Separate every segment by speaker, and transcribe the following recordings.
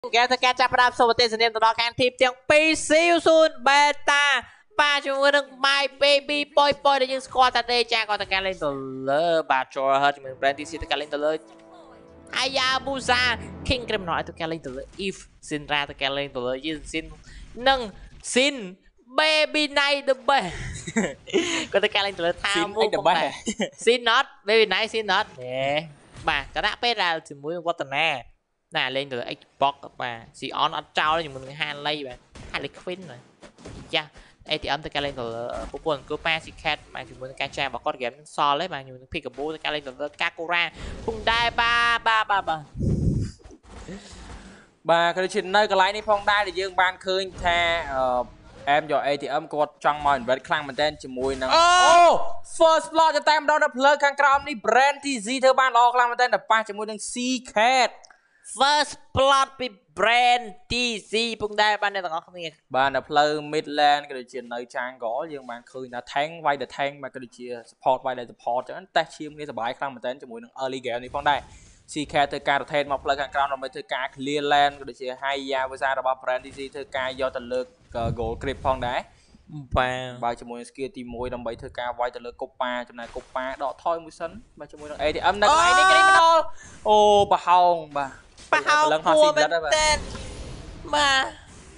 Speaker 1: Get the catch up so what is the name of the dog and tip tiếng P see you soon beta ba chúng mình my baby boy để những squad tại đây cha còn tất cả lên từ lơ bà cho hết mình brand TC tất cả lên từ lơ Ayabusa King Grim nói tất cả lên từ lơ if xin ra tất cả lên từ lơ xin nâng xin baby night the best có tất cả lên từ lơ tham vô không phải xin not baby night xin not nè bà cho đã biết ra thì muốn qua tuần nè nè lên từ Xbox và SeeYouSoon ở trao đấy mình hai lay bạn hai lay queen rồi cha đây thì âm tất cả lên từ bộ quần của Cat mà chúng mình cái trang và con game so lấy mà chúng pick up tất cả lên từ Kakura cùng đai
Speaker 2: bà cái chuyện nơi cái lái này phong đai thì dương ban khơi tha em cho ATM có trong mọi vật khăn mình tên chỉ mùi nè first blood cho tem đó là plug khăn crom đi brand TZ theo ban lo khăn mình tên là ba chỉ mùi đang Cat
Speaker 1: first blood bị brand TZ cũng đây ban này là không nghe
Speaker 2: ban là plug midland cái chuyện nơi trang gõ dương ban khơi là thanh vay được thanh mà cái chuyện support vay được support cho anh ta chiêm nghe bài khăn mình tên chỉ mùi đang early game này phong đai Cat từ ca thêm một plug khăn crom rồi mới từ ca clearland cái chuyện hay ya với ra là brand TZ từ ca do tận lực goal grip phong đá ba cho môi kia tìm môi đâm bẫy thưa ca quay từ lượt copa trong này copa đỏ thôi mũi sấn ba cho môi đằng ấy thì âm đằng này đi criminal ô bà hồng lần hoa sim lật đấy
Speaker 1: bà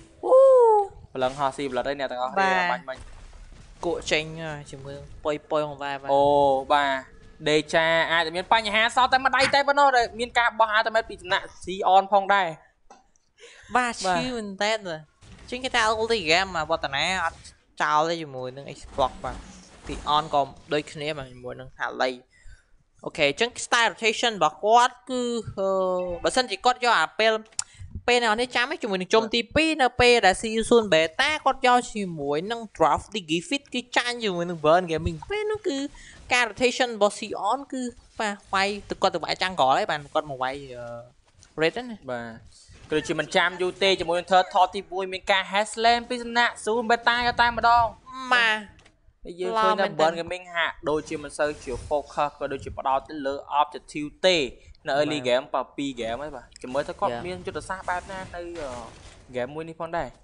Speaker 2: lần hoa sim lật đấy nè tao bánh
Speaker 1: cụ tranh chỉ môi poi không vai
Speaker 2: ô bà đề cha ai thì miền pa nhà hà sao tay mà đay tay bên nó rồi miền ca bao hà tay mà bị nặng SeeYouSoon phong đây
Speaker 1: ba chứ mình tên rồi chính cái tao ulti game mà bọn này trao lấy mùi nâng Xbox mà thì on còn đôi khi mà mùi nâng hạ lây ok chính style rotation và quad cứ bản thân chỉ có cho p nào này chám ấy chúng mình trong tp np là SeeYouSoon beta có cho chỉ mùi nâng draft đi ghi fit cái trang chúng mình vợn kìa mình p nó cứ ca rotation của SeeYouSoon cứ và quay từ con từ bãi trang có đấy bạn con một quay red đấy
Speaker 2: này cái chuyện mình chạm vô tê cho mọi người thọ thì vui mình ca haslam pizza xuống beta cho tay mà đo
Speaker 1: mà
Speaker 2: bây giờ thôi là bên cái mình hạ đôi chuyện mình sơ chiều focus có đôi chuyện bắt đầu tới lỡ off cho thiếu tê nó early game và pi game ấy bà cái mới thấy con miên cho được xa ba na đây game mua đi con đây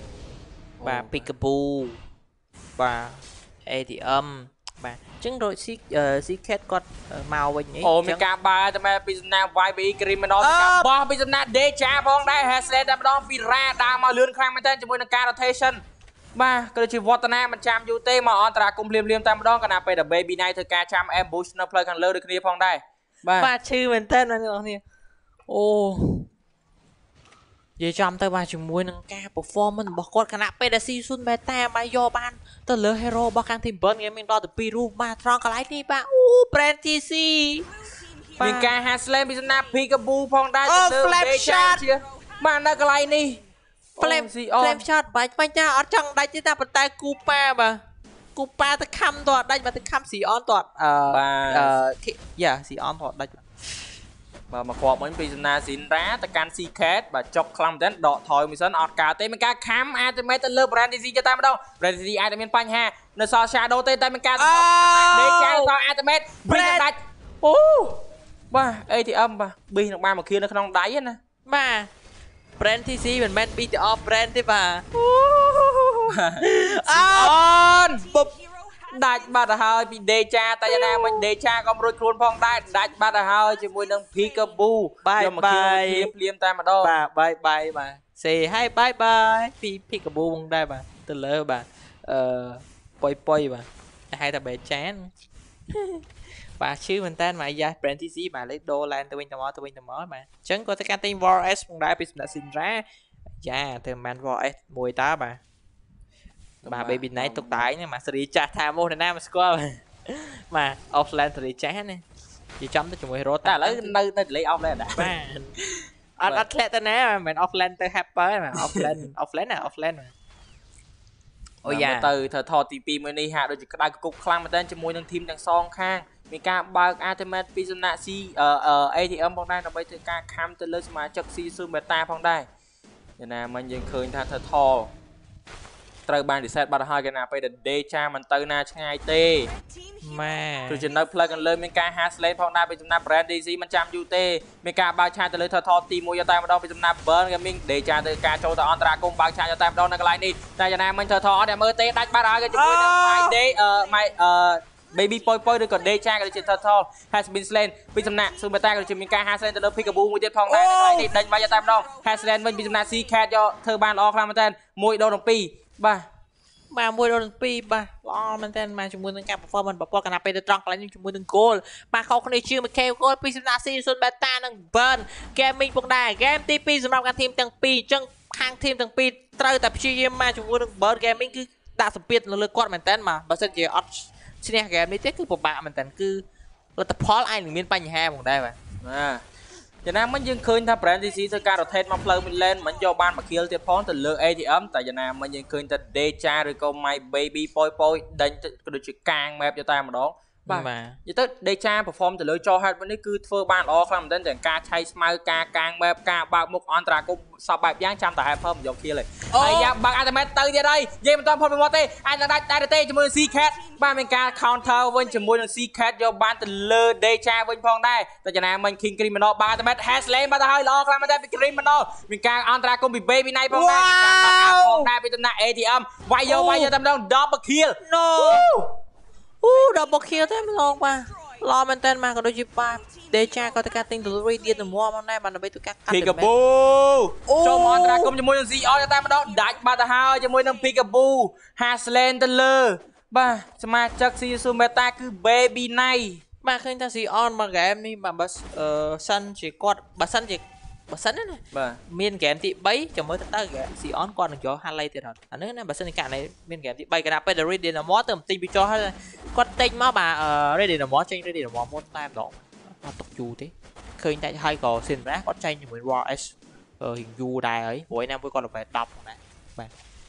Speaker 1: và Peekaboo và ATM bà chứng rồi Cat con màu bên nhỉ
Speaker 2: ồ mình ca ba cho mẹ pizza vai bị criminal ca ba pizza để cha phong đây haslam đam đo pira đa mà lươn khang mình tên cho mỗi ca rotation ba cái chuyện Votana mình chạm vô tê mà on tra cùng liêm tam đó cái nào bây giờ baby night thời ca chạm em bush nó play càng lơ được kia phong đây
Speaker 1: ba chữ mình tên là nè ô vậy chạm tới ba chừng muối nâng ca performance bỏ con cái nào bây giờ SeeYouSoon beta mà do ban tới lỡ hero bao càng team burn game mình đo từ Peru mà trong cái lái đi ba brand TC
Speaker 2: mình ca haslam pizza Peekaboo phong đây
Speaker 1: flame shot
Speaker 2: mà nó cái lái đi
Speaker 1: flame shot bánh nha ở trong đây chúng ta bật tay Cupa ta khăm toàn đây mà ta khăm SeeYouSoon toàn SeeYouSoon toàn đây
Speaker 2: mà khoa mấy pizza xin rá ta can Cat và chọc khăm đến đọ thôi mình sân ọt cả tên mình ca khám ai tới mấy tên lơ brand gì cho ta đâu brand gì ai tới miền Panh ha nó so shadow tên tay mình ca để trái so ai tới mấy brand đạch ba ấy thì âm ba bi nó ba mà kia nó không đáy nè
Speaker 1: ba brand TC mình men bi off brand thế bà
Speaker 2: on đại ba đã hơi bị đề cha tay ra mình đề cha con rồi khuôn phong đại ba đã hơi chỉ mùi nâng Peekaboo
Speaker 1: bye
Speaker 2: liêm tay mà đâu
Speaker 1: bye bà say hi bye Peekaboo bằng đây bà từ lỡ bà poi bà hai ta bể chán bà chứ mình tên mà ra brand TC bà lấy đô lan từ bên tầm mó mà chẳng có cái tên VS bằng đây bị đã xin ra từ man VS mùi tá bà baby này tục tải nhưng mà seri cha tham mô nam score mà offline seri cha nè chỉ chấm tới chừng hero
Speaker 2: ta lấy nơi lấy offline đã
Speaker 1: anh athlete tên nè mình offline tới happy mà offline mà ôi dạ
Speaker 2: từ thời thọ TP mới đi hạ đôi chỉ cái cục khăn mà tên cho môi đang team đang son khang mình ca ba ultimate pizza si ATM phong đây nó bây giờ ca cam tới lên mà chắc SeeYouSoon beta phong đây vậy nè mình dừng khơi tha thời thọត្រូវបាន reset បាត់ហើយគេណាពេលដែល day ចាមិនទៅណាឆ្ងាយទេ
Speaker 1: ម៉ែ
Speaker 2: គឺជានៅផ្លូវខាងលើមានការ hash lane ផងដែរពីចំណាប់ brand DC មិនចាំយូរទេមានការបើកឆាយទៅលើ total ទី1យកតែម្ដងពីចំណាប់ burn gaming ដេចាទៅការចូលទៅអន្តរាគមបើកឆាយយកតែម្ដងនៅកន្លែងនេះតែយ៉ាងណាមិញ total អត់តែមើលទេដាច់បាត់ហើយក៏ជាមួយនឹង my day my baby poi ឬក៏ deja ក៏ជា total has been slain ពីសំណាក់ super beta ក៏ជាមានការ hash lane ទៅលើ peekaboo មួយទៀតផងដែរនៅកន្លែងនេះដេញវាយតែម្ដង hash lane វិញពីសំណាក់ C cat យកធ្វើបានល្អខ្លាំងមែនតើ1 ដល់ 7បាទ
Speaker 1: បាទ1ដល់2បាទល្អមែនតើមកជាមួយនឹងការ performance បបកណាពេលទៅត្រង់កន្លែងនេះជាមួយនឹង goal បាទខុសគ្នាជាង 1k goal ពីសំណាក់ SeeYouSoon beta និង burn gaming ផងដែរ game ទី2សម្រាប់ការ team ទាំងពីរអញ្ចឹងខាង team ទាំងពីរត្រូវតែព្យាយាមមកជាមួយនឹង burn gaming គឺដាក់សម្ពាធនៅលើគាត់មែនតើមកបើសិនជាអត់ឈ្នះ game នេះទេគឺពិបាកមែនតើគឺលទ្ធផលអាចនឹងមានបញ្ហាផងដែរបាទ
Speaker 2: យ៉ាងណាមិញយើងឃើញថា brand DC ធ្វើការ rotate មកផ្លូវ mid lane មិនយកបានមួយ kill ទៀតផងទៅលើ ATM តែយ៉ាងណាមិញយើងឃើញថា Deja ឬក៏ My Baby Poi ដេញក៏ដូចជាកាង map យកតែម្ដងបាទនិយាយទៅ Deja perform ទៅលើចោ head វិញនេះគឺធ្វើបានល្អខ្លាំងមែនទែនទាំងការឆៃស្មៅការកាង map ការបើកមុខអន្តរាគមសពបែបយ៉ាងចាំតែ head មិនយក kill ទេហើយយ៉ាងបើក ultimate ទៅទៀតហើយនិយាយមិនទាន់ផុតពីមាត់ទេអាចនឹងដាច់ដែរទេជាមួយ C cat បាទមានការ counter វិញជាមួយនឹង C cat យកបានទៅលើ Deja វិញផងដែរតែយ៉ាងណាមិញ King Criminal បើក ultimate hash lane បាត់ទៅហើយល្អខ្លាំងមែនទែនពី Criminal មានការអន្តរាគមពី Baby Night ផងដែរមានការដាក់ផងដែរពីតំណាក់ ATM វាយយកតែម្ដង double kill
Speaker 1: no double kill តែម្ដងបាទល្អមែនតើមកក៏ដូចជាបាទ Deja ក៏ទៅការទិញ delivery ទៀតទៅមកដែរបាទដើម្បីទៅការកាត់
Speaker 2: Peekaboo ចូលមកអន្តរាគមជាមួយនឹង CR តែម្ដងដាច់បាត់ទៅហើយជាមួយនឹង Peekaboo hash lane ទៅលើបាទសមាជិក SeeYouSoon beta គឺ Baby Night
Speaker 1: បាទឃើញថា CR មក game នេះបាទបើសិនជាគាត់បើសិនណា
Speaker 2: បាទ
Speaker 1: មាន game ទី3ចាំមើលទៅ game CR គាត់នឹងយក highlight ទៀតអត់អានេះណាបើសិនជាករណីមាន game ទី3កណ្ដាប់ពេល Ready Normal ទៅបន្តិចពីចោះហើយគាត់ទិញមកបាទ Ready Normal ចេញ Ready Normal មុនតែម្ដងអត់ទុកយូរទេឃើញតែហើយក៏សិនណាគាត់ចេញជាមួយ Raw S រៀងយូរដែរហើយព្រោះណាមួយគាត់ level 10ផងដែរបាទ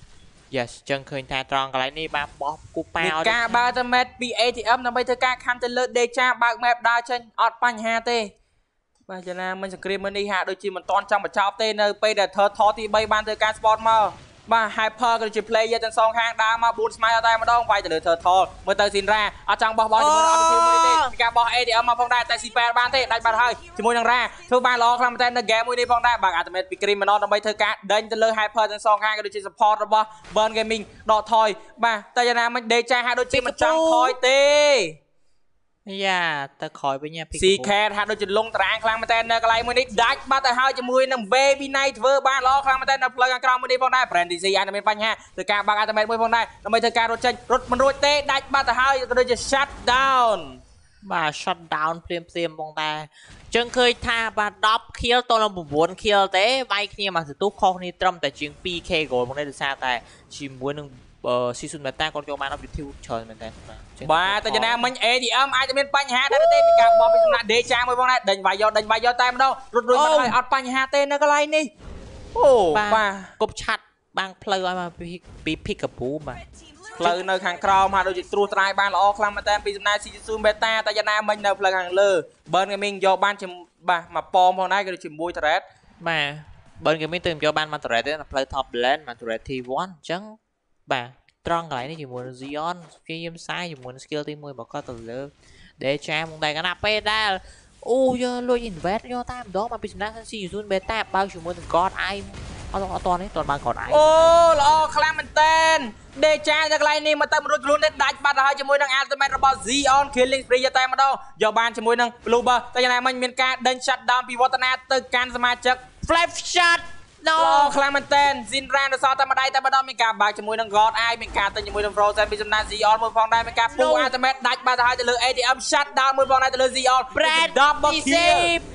Speaker 1: yes ចឹងឃើញថាត្រង់កន្លែងនេះបាទបោះគូប៉ាឲ្យ
Speaker 2: ការបើកទៅ map ពី ATM ដើម្បីធ្វើការខំទៅលើ Deja បើក map ដើរចេញអត់បញ្ហាទេបាទយ៉ាងណាមិញសង្គ្រាមនេះហាក់ដូចជាមិនតន់ចង់បញ្ចប់ទេនៅពេលដែល Turtle ទី3បានធ្វើការ spot មកបាទ Hyper ក៏ជា player ទាំងសងខាងដើរមក4ស្មៃអត់តែម្ដងវាយទៅលើ Turtle មើលទៅ Sinra អត់ចង់បោះជាមួយនឹង Opportunity មួយទេមានការបោះ ATM មកផងដែរតែ C8 បានទេដាច់បាត់ហើយជាមួយនឹង Ra ធ្វើបានល្អខ្លាំងមែនទែននៅ game មួយនេះផងដែរបាទ Ultimate ពី Criminal ដើម្បីធ្វើការដេញទៅលើ Hyper ទាំងសងខាងក៏ដូចជា support របស់ Burn Gaming ដកថយបាទតែយ៉ាងណាមិញ Deja ហាក់ដូចជាមិនចង់ថយទេ
Speaker 1: យ៉ាទៅក្រោយវិញ
Speaker 2: C cat ហាក់ដូចជាលងតារាងខ្លាំងមែនតើនៅកន្លែងមួយនេះដាច់បាត់ទៅហើយជាមួយនឹង Baby Night ធ្វើបានល្អខ្លាំងមែនតើនៅផ្លូវខាងក្រោមមួយនេះផងដែរ Brand DC អាចនឹងមានបញ្ហាទៅការបើក ultimate មួយផងដែរដើម្បីធ្វើការរត់ចេញរត់មិនរួចទេដាច់បាត់ទៅហើយក៏ដូចជា shut down
Speaker 1: បាទ shut down ភ្លាមផងដែរអញ្ចឹងឃើញថាបាទ10 kill តនឹង9 kill ទេវាយគ្នាមកសន្ទុះខុសគ្នាត្រឹមតែជាង 2k goal មកនេះដោយសារតែជាមួយនឹងSeeYouSoon beta គាត់យកបាន objective ច្រើនមែនតើ
Speaker 2: បាទតែយ៉ាងណាមិញ ATM អាចจะមានបញ្ហាដែរទេមានការបោះពីសំណាក់ Deja មួយផងដែរដេញវាយយកតែម្ដងរត់រួចបាត់ហើយអត់បញ្ហាទេនៅកន្លែងនេះអូ
Speaker 1: បាទគប់ឆាត់បាំងផ្លូវឲ្យមកពី Peekaboo បាទ
Speaker 2: ផ្លូវនៅខាងក្រោមហាក់ដូចជាត្រួសត្រាយបានល្អខ្លាំងមែនតើពីសំណាក់ SeeYouSoon beta តែយ៉ាងណាមិញនៅផ្លូវខាងលើ Burn Gaming យកបានជាបាទមកប៉មផងដែរក៏ដូចជាមួយ turret
Speaker 1: បាទ Burn Gaming ទៅយកបានមក turret ទេនៅផ្លូវ top lane មក turret T1 អញ្ចឹងបាទត្រង់កន្លែងនេះជាមួយនឹង Zion ព្យាយាមសាយជាមួយនឹង skill ទី1របស់គាត់ទៅលើ Deja មកដែរកណាពេលដែលអូយកលុយ invest យកតែម្ដងមកពីសំណាក់ SeeYouSoon beta បើកជាមួយនឹង God Eye អត់តនេះតបើក God Eye
Speaker 2: អូល្អខ្លាំងមែនតើ Deja នៅកន្លែងនេះមកទៅរួចខ្លួនទេដាច់បាត់ទៅហើយជាមួយនឹង ultimate របស់ Zion killing spree យកតែម្ដងយកបានជាមួយនឹង Blueber តែយ៉ាងណាមិញមានការដេញ shut down ពីវឌ្ឍនាទៅកាន់សមាជិក
Speaker 1: Flash shot
Speaker 2: no ខ្លាំងមែនតើ Zinra នៅសល់តែម្ដាយតែម្ដងមានការបើកជាមួយនឹង God Eye មានការទិញជាមួយនឹង Frozen ពីសំណាក់ Zion មួយផងដែរមានការពូ ultimate ដាច់បាត់ទៅហើយទៅលើ ATM shut down មួយផងដែរទៅលើ Zion
Speaker 1: double kill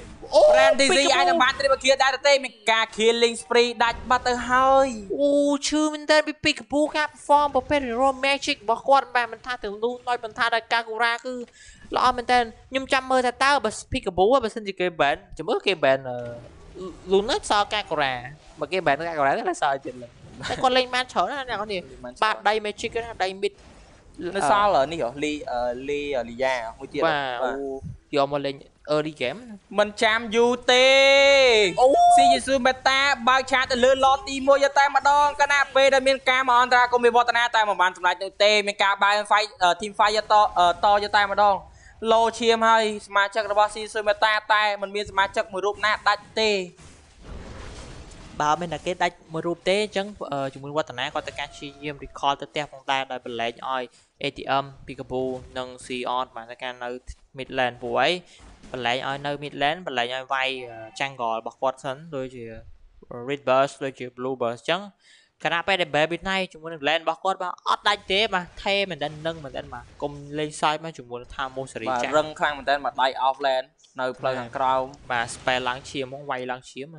Speaker 2: Brand DC អាចនឹងបាន triple kill ដែរទេមានការ killing spree ដាច់បាត់ទៅហើយ
Speaker 1: អូឈឺមែនតើពី Peekaboo ការ perform ប្រភេទ Hero Magic របស់គាត់បែបមិនថាទាំងលូដោយមិនថាដោយ Kakura គឺល្អមែនតើខ្ញុំចាំមើលថាតើបើ Peekaboo បើសិនជាគេ ban ចាំមើលគេ ban លូណាសល់ Kakura បើគេ ban Kakura តែសល់ទៀតតែគាត់លេងបានច្រើនណាស់អ្នកនេះបាទដៃ Magic ណាដៃ mid
Speaker 2: នៅសល់នេះហ៎លីយ៉ាមួយទៀត
Speaker 1: បាទយកមកលេង early game
Speaker 2: មិនចាំយូរទេស៊ីយស៊ូបេតាបើកឆាតទៅលើឡតទី1យកតែម្ដងគណៈពេលដែលមានការមកអន្តរាគមន៍វិវឌ្ឍនាតែមិនបានសម្រេចនោះទេមានការបើក fight team fight តយកតែម្ដងលោឈាមហើយសមាជិករបស់ស៊ីស៊ូបេតាតែមិនមានសមាជិកមួយរូបណាដាច់ទេ
Speaker 1: បើមិនតែគេដាច់មួយរូបទេអញ្ចឹងជាមួយវឌ្ឍនាគាត់ទៅការព្យាយាម recall ទៅផ្ទះផងដែរដោយបន្លែងឲ្យ ATM Peekaboo និង SeeYouSoon បានទៅការនៅ mid lane ព្រោះអីបន្លែងឲ្យនៅ mid lane បន្លែងឲ្យវាយ jungle របស់គាត់សិនដូចជា red burst ដូចជា blue burst អញ្ចឹងខណៈពេលដែល baby night ជាមួយនឹង lane របស់គាត់បាទអត់ដាច់ទេបាទថេមែនតើនឹងមែនតើបាទកុំលេងសើចមកជាមួយនឹងថាមូសេរីចាស់
Speaker 2: រឹងខ្លាំងមែនតើមកដៃ off lane នៅផ្លូវខាងក្រោម
Speaker 1: បាទ spell ឡើងឈាមហ្មងវាយឡើងឈាម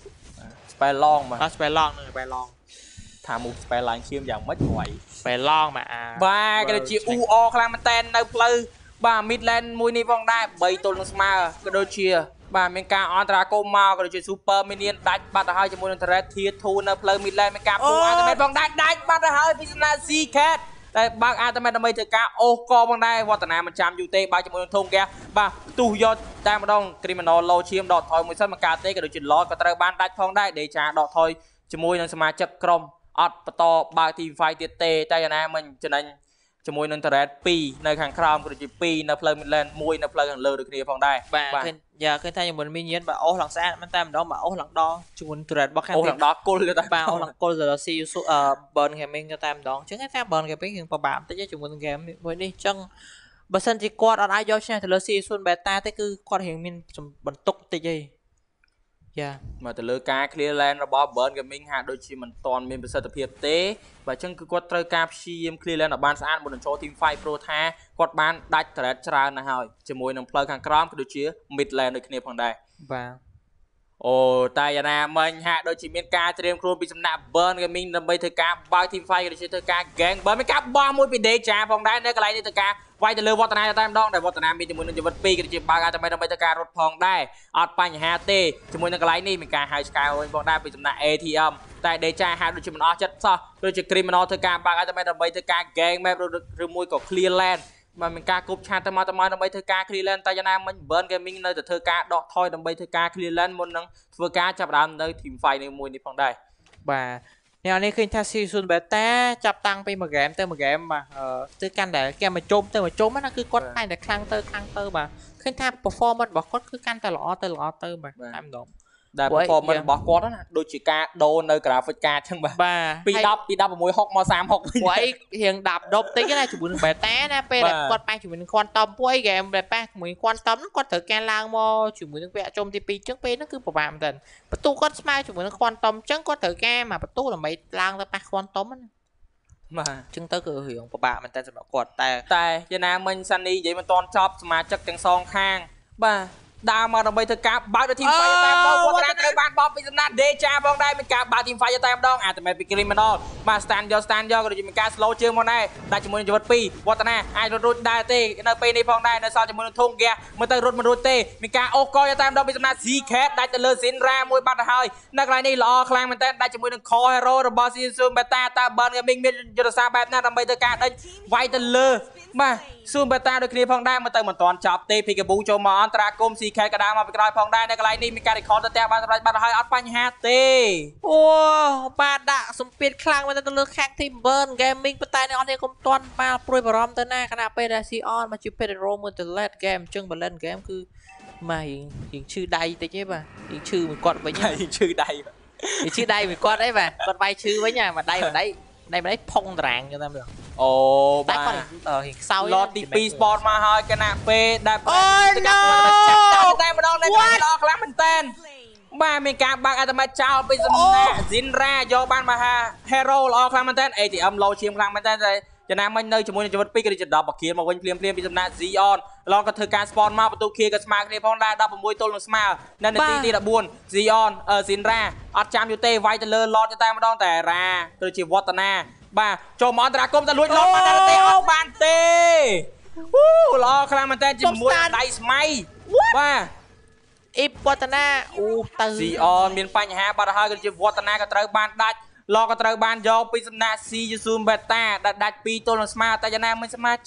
Speaker 2: spell long បាទ
Speaker 1: spell long នឹង spell long
Speaker 2: ថាមូ spell ឡើងឈាមយ៉ាងម៉េចវាយ
Speaker 1: spell long
Speaker 2: បាទក៏ដូចជាអ៊ូអខ្លាំងមែនតើនៅផ្លូវបាទ mid lane មួយនេះផងដែរ3ទល់នឹងស្មើក៏ដូចជាបាទមានការអន្តរាគមមកក៏ដូចជា super minion ដាច់បាត់ទៅហើយជាមួយនឹង turret tier 2 នៅផ្លូវ mid lane មានការពូ ultimate ផងដែរដាច់បាត់ទៅហើយពីសំណាក់ Seekat តែបើក ultimate ដើម្បីធ្វើការអូសកផងដែរវឌ្ឍនាមិនចាំយូរទេបើជាមួយនឹងធំហ្គាបាទផ្ទុះយកតែម្ដង criminal low ឈាមដកថយមួយសិនមកកើតទេក៏ដូចជា lord ក៏ត្រូវបានដាច់ផងដែរដេចាដកថយជាមួយនឹងសមាជិកក្រុមអត់បន្តបើក team fight ទៀតទេតែយ៉ាងណាមិញចំណេញជាមួយនឹង turret 2នៅខាងក្រោមក៏ដូចជា2នៅផ្លូវ mid lane 1នៅផ្លូវខាងលើដូចគ្នាផងដែរ
Speaker 1: បាទឃើញឃើញថាជាមួយ minion បាទអូសឡើងស្អាតមែនតែម្ដងបាទអូសឡើងដល់ជាមួយ turret របស់ខាង
Speaker 2: អូសឡើងដល់គុលទៅ
Speaker 1: បាទអូសឡើងគុលទៅដល់ SeeYouSoon burn gaming ទៅតែម្ដងអញ្ចឹងថា burn gaming គឺពិបាកបន្តិចជាមួយនឹង game មួយនេះអញ្ចឹងបើសិនជាគាត់អត់អាចយកឈ្នះទៅលើ SeeYouSoon beta ទេគឺគាត់រៀងមានបន្ទុកតិចឯងយ៉ា
Speaker 2: មកទៅលើការ clear lane របស់ burn gaming ហាក់ដូចជាមិនទាន់មានប្រសិទ្ធភាពទេបើអញ្ចឹងគឺគាត់ត្រូវការព្យាយាម clear lane ឲ្យបានស្អាតមុននឹងចូល team fight pro ថាគាត់បានដាច់ turret ច្រើនណាស់ហើយជាមួយនឹងផ្លូវខាងក្រោមក៏ដូចជា mid lane ដូចគ្នាផងដែរ
Speaker 1: បាទ
Speaker 2: អូតែយ៉ាងណាមិញហាក់ដូចជាមានការត្រៀមខ្លួនពីសំណាក់ burn gaming ដើម្បីធ្វើការបើក team fight ក៏ដូចជាធ្វើការ gang burn មានការបោះមួយពី Deja ផងដែរនៅកន្លែងនេះធ្វើការវាយទៅលើវឌ្ឍនាតែម្ដងដែលវឌ្ឍនាមានជាមួយនឹងជីវិត2ក៏ដូចជាបើកតែដើម្បីធ្វើការរត់ផងដែរអត់បញ្ហាទេជាមួយនឹងកន្លែងនេះមានការហៅឆ្កែវិញផងដែរពីសំណាក់ ATM តែ Deja ហាក់ដូចជាមិនអស់ចិត្តសោះដូចជា criminal ធ្វើការបើកតែដើម្បីធ្វើការ gang map ឬមួយក៏ clear land មកមានការគប់ឆាតទៅមកដើម្បីធ្វើការ clear land តែយ៉ាងណាមិញ burn gaming នៅតែធ្វើការដកថយដើម្បីធ្វើការ clear land មុននឹងធ្វើការចាប់ដើមនៅ team fight នេះមួយនេះផងដែរ
Speaker 1: បាទនេះនេះឃើញថា SeeYouSoon beta ចាប់តាំងពីមួយហ្គេមទៅមួយហ្គេមបាទគឺកាន់តែគេមកជុំទៅមកជុំណាគឺគាត់តែខ្លាំងទៅបាទឃើញថា performance របស់គាត់គឺកាន់តែល្អទៅបាទតែម្ដង
Speaker 2: ដែល performance របស់គាត់ណាដូចជាការដូរនៅ graphic card ចឹងបាទពី10ពី16 6មក36
Speaker 1: វិញព្រោះអីរៀង10តិចណាជាមួយនឹង beta ណាពេលដែលគាត់ប៉ះជាមួយនឹង quantum ពួកអី game ដែលប៉ះជាមួយ quantum ហ្នឹងគាត់ត្រូវការឡើងមកជាមួយនឹងវគ្គជុំទី2ចឹងពេលហ្នឹងគឺពិបាកមែនតើបន្ទូគាត់ស្មើជាមួយនឹង quantum ចឹងគាត់ត្រូវការមកបន្ទូដើម្បីឡើងទៅប៉ះ quantum ណា
Speaker 2: បាទ
Speaker 1: ចឹងទៅគឺរឿងពិបាកមែនតើសម្រាប់គាត់តែ
Speaker 2: យ៉ាងណាមិញសានីនិយាយមិនទាន់ចប់សមាជិកទាំងសងខាងបាទដើរមកដើម្បីធ្វើការបើកទៅ team fight តែម្ដងវឌ្ឍនាត្រូវបានបោះពីសំណាក់ Deja ផងដែរមានការបើក team fight តែម្ដងអាតែពី criminal បាទ stand យកក៏ដូចជាមានការ slow ជើងមកដែរដាច់ជាមួយនឹងជីវិត2វឌ្ឍនាអាចរត់រួចដែរទេនៅពេលនេះផងដែរនៅសល់ជាមួយនឹងធំហ្គាមើលទៅរត់មិនរួចទេមានការអូសកយតែម្ដងពីសំណាក់ Seekat ដាច់ទៅលើ Zinra មួយបាត់ទៅហើយនៅកន្លែងនេះល្អខ្លាំងមែនតើដាច់ជាមួយនឹង core hero របស់ SeeYouSoon beta តើ burn gaming មានយុទ្ធសាស្ត្របែបណាដើម្បីធ្វើការដេញវាយទៅលើបាទ Soon beta ដូចគ្នាផងដែរមើលទៅមិនទាន់ចប់ទេ Peekaboo ចូលមកអន្តរាគម Seekat ក៏ដើរមកពីក្រោយផងដែរនៅកន្លែងនេះមានការ record ទៅផ្ទះបានសម្រេចបាត់ហើយអត់បញ្ហាទេ
Speaker 1: អូបាទដាក់សម្ពាធខ្លាំងមែនទៅលើខាង team burn gaming ប៉ុន្តែអ្នកនរកុំទាន់មកព្រួយបារម្ភទៅណាខណៈពេលដែល SeeYouSoon មកជា Pedro មួយទៅ late game អញ្ចឹង late game គឺមករៀងឈឺដៃតិចទេបាទរៀងឈឺមួយគាត់វិញ
Speaker 2: ឈឺដៃ
Speaker 1: មួយគាត់អីបាទគាត់វាយឈឺវិញមកដៃផុងតារាងទៅតែម្ដង
Speaker 2: អូ
Speaker 1: បាទគាត់រៀងខ្សោយ
Speaker 2: lot ទី2 sport មកហើយគណៈពេលដែលទៅកាប់តែម្ដងនៅកន្លែងល្អខ្លាំងមែនតើបាទមានការបើកអត្តមចោលពីសំណាក់ Zinra យកបានមកហា hero ល្អខ្លាំងមែនតើ ATM លោឈាមខ្លាំងមែនតើចំណាមិញនៅជាមួយនឹងជីវិត2ក៏ជា10បកគៀនមកវិញភ្លាមពីសំណាក់ SeeYouSoon ឡងក៏ធ្វើការ spawn មកបន្ទុកគៀក៏ស្មើគ្នាផងដែរ16ទល់នឹងស្មើនៅនាទីទី14 SeeYouSoon Zinra អត់ចាំយូរទេវាយទៅលើ lot តែម្ដងតែរ៉ាទៅជាវឌ្ឍនាបាទចូលមកអន្តរាគមតែលួច lot បានទេអត់បានទេល្អខ្លាំងមែនតើជាមួយដៃស្មៃបាទ
Speaker 1: អ៊ីបវឌ្ឍនាទៅ
Speaker 2: SeeYouSoon មានបញ្ហាបាត់ហើយក៏ជាវឌ្ឍនាក៏ត្រូវបានដាច់ឡក៏ត្រូវបានយកពីសំណាក់ SeeYouSoon beta ដែលដាច់2ទល់នឹងស្មើតែយ៉ាងណាមិនសមាជិក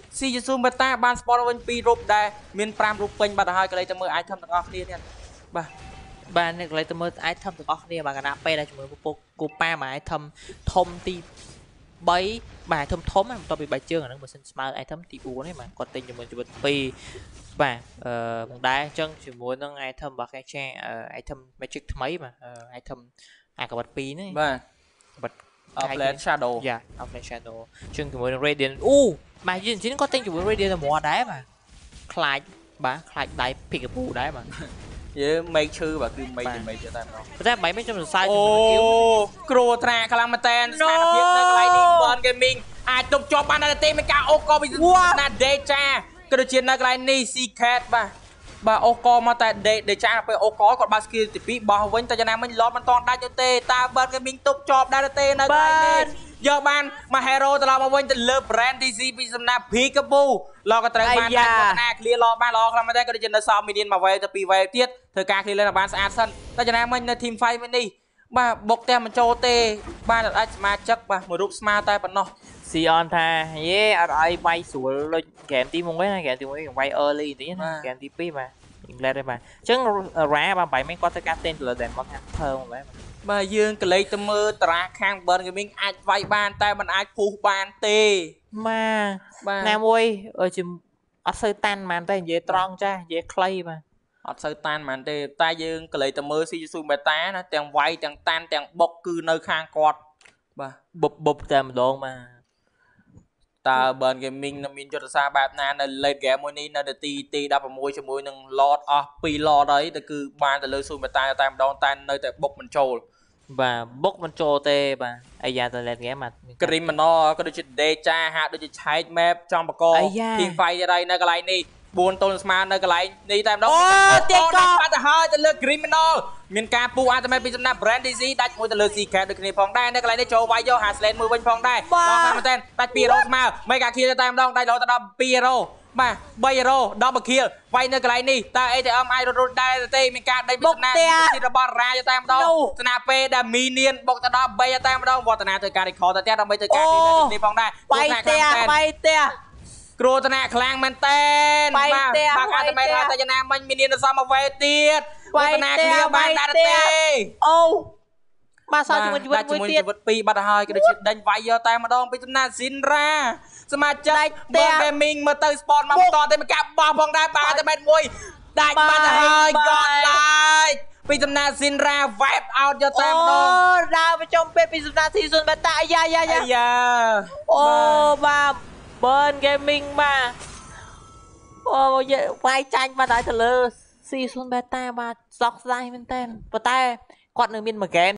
Speaker 2: SeeYouSoon Beta បាន spot វិញ2រូបដែរមាន5រូបពេញបាត់ទៅហើយកន្លែងទៅមើល item ទាំងអស់គ្នានេះបាទ
Speaker 1: នេះកន្លែងទៅមើល item ទាំងអស់គ្នាបាទកណាពេលដែលជាមួយពពុកគូប៉ាមួយ item ធំទី3បាទ item ធំបន្ទាប់ពី3ជើងអាហ្នឹងបើសិនស្មើ item ទី4នេះបាទគាត់ទិញជាមួយជីវិត2បាទមកដែរអញ្ចឹងជាមួយនឹង item របស់គេចា item magic ថ្មីបាទ item អាកបិត2ហ្នឹង
Speaker 2: បាទ
Speaker 1: កបិត
Speaker 2: Outland Shadow
Speaker 1: យ៉ា Outland Shadow ជាងជាមួយនឹង Radiant អូបាទយីជីនគាត់ទិញជាមួយ Radiant តែមួយដែរបាទខ្លាចបាទខ្លាចដៃ pick up ដែរបាទ
Speaker 2: យើង make ឈឺបាទគឺ make តែម្ដង
Speaker 1: តែមិនខ្ញុំសរសើរ
Speaker 2: ជាមួយនឹងគ្រូត្រាខ្លាំងមែនតើស្ថានភាពនៅកន្លែងនេះ Burn Gaming អាចទប់ជាប់បានតែទេមានការអូកពីណា Deja ក៏ដូចជានៅកន្លែងនេះ Secret បាទអូកមកតែ Deja ពេលអូកគាត់បើក skill ទី2បោះវិញតែយ៉ាងណាមិញឡតមិនតន់ដាច់ទេតើ Burn Gaming ទប់ជាប់ដែរទេនៅកន្លែងនេះយកបានមក hero ត្រឡប់មកវិញទៅលើ brand DC ពីសំណាក់ Peekaboo ឡក៏ត្រូវបានដាច់គាត់ណា clear ឡបានល្អខ្លាំងមែនទេក៏ដូចជានៅសល់ minion មួយ wave ទៅ2 wave ទៀតធ្វើការ clear lênបានស្អាតសិនតែយ៉ាងណាមិញនៅ team fight វិញនេះបាទបុកតែមិនចូលទេបានអាចសមាជិកបាទមួយរូបស្មើតែប៉ុណ្ណោះ
Speaker 1: SeeYouSoon ថាយេអត់ឲ្យវាយស្រួលលុយហ្គេមទី1វិញណាហ្គេមទី1វាយ early តិចណាហ្គេមទី2បាទ England ទេបាទអញ្ចឹង Ra បាទបែរមិនគាត់ទៅការ ten ទៅលើ den មកថាធ្វើមក
Speaker 2: បាទយើងកលេចទៅមើលតារាខាង Burn Gaming អាចវាយបានតែមិនអាចពុះបានទេ
Speaker 1: បាទណាមួយជាអត់សូវតាន់ហ្មងតែនិយាយត្រង់ចាស់និយាយខ្លីបាទ
Speaker 2: អត់សូវតាន់ហ្មងទេតែយើងកលេចទៅមើល SeeYouSoon Beta ណាទាំងវាយទាំងតាន់ទាំងបុកគឺនៅខាងគាត់
Speaker 1: បាទបុបតែម្ដងបាទ
Speaker 2: តើ Burn Gaming នៅមានយុទ្ធសាស្ត្របែបណានៅ late game មួយនេះនៅនាទីទី16ជាមួយនឹង Lord អស់2 Lord ហើយតែគឺបានទៅលើ Soon Beta តែម្ដងតែនៅតែបុកមិនចូល
Speaker 1: បាទបុកមិនចូលទេបាទអាយ៉ាទៅ late game បាទ
Speaker 2: Criminal ក៏ដូចជា Deja ហាក់ដូចជាឆែក map ចំបក team fight ទៀតហើយនៅកន្លែងនេះ4ទល់ស្មើនៅកន្លែងនេះតែម្ដង
Speaker 1: អូទៀតក៏
Speaker 2: បាត់ទៅហើយទៅលើ Criminal មានការពុះអាតមេពីសំណាក់ Brand DC ដាច់មួយទៅលើ Secret ដូចគ្នាផងដែរនៅកន្លែងនេះចូលវាយយក Hasland មួយវិញផងដែរបងខាងមែនតើដាច់2 hero ស្មើ Mega Kill តែម្ដងដាច់រហូតដល់2 hero បាទ3 hero double kill វាយនៅកន្លែងនេះតើ ATM អាចរត់ដែរទេមានការដេញពីសំណាក់របស់ Ra តែម្ដងស្នាពេលដែល Minion បុកទៅដល់3តែម្ដងវឌ្ឍនាធ្វើការ recall ទៅទៀតដើម្បីធ្វើការនេះផងដែរ
Speaker 1: បាយផ្ទះ
Speaker 2: គ្រោះថ្នាក់ខ្លាំងមែនតើបាទបាក់អាតមេថាតែយ៉ាងណាមិញមាននាសមមកវេទៀតវឌ្ឍនាគ្នាបានដែរទេ
Speaker 1: អូបាទសល់ជាមួយជីវិតមួយទៀត
Speaker 2: ជីវិត2បាត់ហើយក៏ដូចជាដេញវាយយកតែម្ដងពីសំណាក់ Zinra សមាជិក Burn Gaming មើលទៅ spot មកបន្តតែមានការបោះផងដែរបាក់អាតមេមួយដាច់បាត់ហើយ God like ពីសំណាក់ Zinra wipe out យកតែម្ដង
Speaker 1: ដើរបញ្ចុំពេលពីសំណាក់ SeeYouSoon Beta យ៉ាអូបាទ Burn Gaming បាទអូវាយចាញ់បាត់ហើយទៅលើ SeeYouSoon Beta បាទសោកស្ដាយមែនតើប៉ុន្តែគាត់នៅមានមួយហ្គេម